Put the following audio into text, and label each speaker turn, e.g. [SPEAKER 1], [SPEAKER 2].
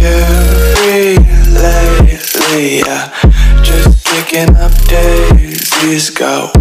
[SPEAKER 1] carefree lately, yeah. Just kicking up daisies, got